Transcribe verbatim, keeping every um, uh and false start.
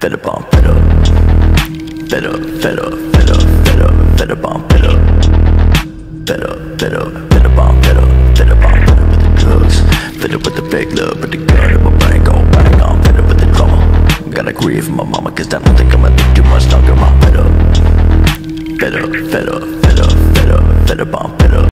fed up, I'm fed up. Fed up, fed up, fed up, fed up, fed up, I'm fed up. Fed up, fed up, fed up, I'm fed up. Fed up, I'm fed up with the drugs. Fed up with the fake love, with the gun in my brain go bang. I'm fed up with the drama. Gotta grieve for my mama, cause I don't think I'ma live too much longer. I'm fed up. Fed up, fed up, fed up, fed up, fed up, I'm fed up.